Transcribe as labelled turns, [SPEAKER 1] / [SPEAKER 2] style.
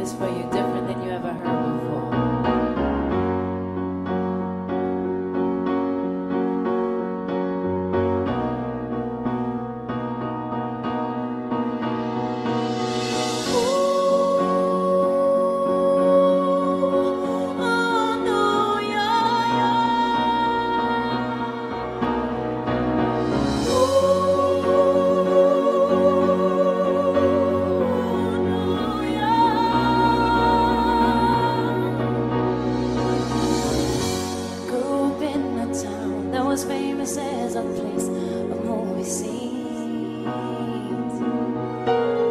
[SPEAKER 1] this for you, different than you ever heard before. Famous as a place of movie scenes.